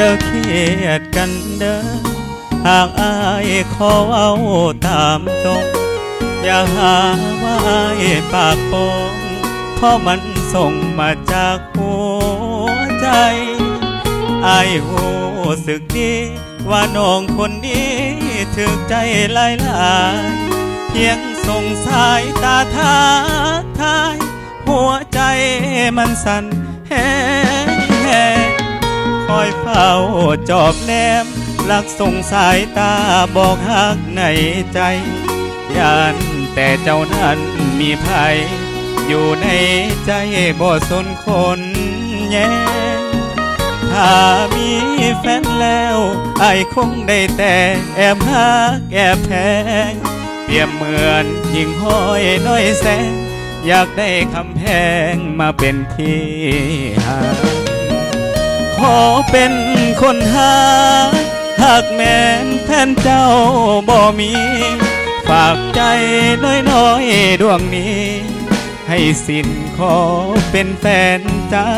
อย่าเครียดกันเด้อหากอายขอเอาตามตรงอย่าหาว่าอายปากโป่งเพราะมันส่งมาจากหัวใจอายหูสึกดีว่าน้องคนนี้ถึกใจหลายเพียงส่งสายตาทักทายหัวใจมันสั่นแฮ่คอยเฝ้าจอบแนมลักส่งสายตาบอกฮักในใจย่านแต่เจ้านั้นมีภัยอยู่ในใจบ่สนคนแย่ถ้ามีแฟนแล้วไอ้คงได้แต่แอบฮักแอบแพงเปรียบเหมือนหิ่งห้อยน้อยแสงอยากได้คำแพงมาเป็นที่หาขอเป็นคนหากแม่นแฟนเจ้าบ่มีฝากใจน้อยๆดวงนี้ให้สิ้นขอเป็นแฟนเจ้า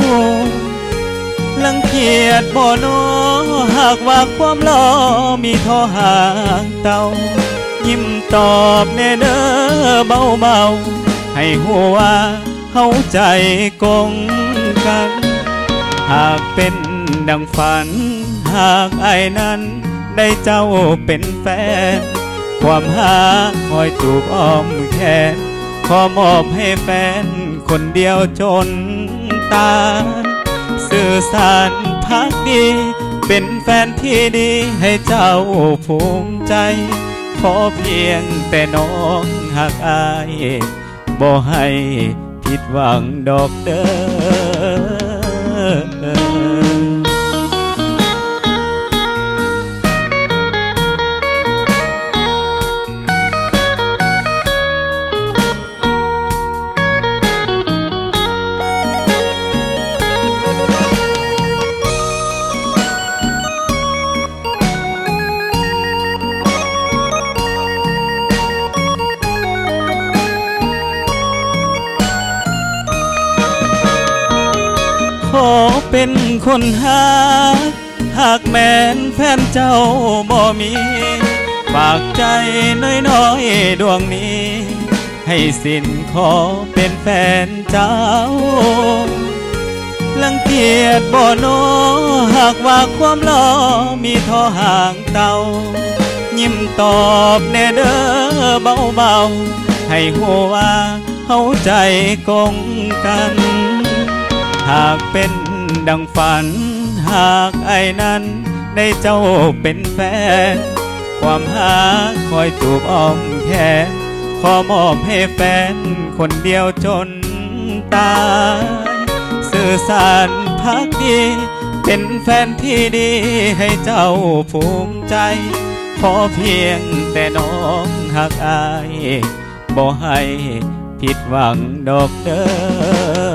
ลังเกียจบ่โนหากว่าความหล่อมีท่อห่างเต้ายิ้มตอบแน่เด้อเบาๆให้หัวเฮาใจกงกันหากเป็นดังฝันหากไอ้นั้นได้เจ้าเป็นแฟนความหาคอยจูบอ้อมแขนขอมอบให้แฟนคนเดียวจนตายสื่อสารพักดีเป็นแฟนที่ดีให้เจ้าภูมิใจขอเพียงแต่น้องหักอายบ่ให้ผิดหวังดอกเด้อขอเป็นคนหากแม่นแฟนเจ้าบ่มีฝากใจน้อยๆดวงนี้ให้สิ้นขอเป็นแฟนเจ้าลังเกียจบ่โนหากว่าความหล่อมีท่อห่างเต้ายิ้มตอบแน่เด้อเบาๆให้หัวเฮาใจกงกันหากเป็นดังฝันหากไอ้นั้นได้เจ้าเป็นแฟนความหาคอยจูบอ้อมแขนขอมอบให้แฟนคนเดียวจนตายสื่อสารพักดีเป็นแฟนที่ดีให้เจ้าภูมิใจขอเพียงแต่น้องหักอายบ่ให้ผิดหวังดอกเด้อ